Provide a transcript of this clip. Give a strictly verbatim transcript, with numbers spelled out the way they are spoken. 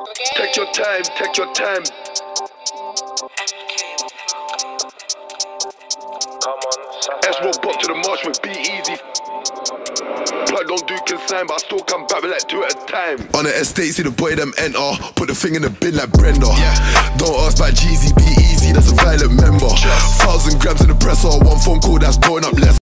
Take your time, take your time. S-roll pop to the marsh with Be Easy. Plug don't do consign, but I still come back with like two at a time. On the estate, see the boy them enter. Put the thing in the bin like Brenda. Yeah. Don't ask about Jeezy, Be Easy, that's a violent member. Just. Thousand grams in the presser, one phone call that's blowing up less.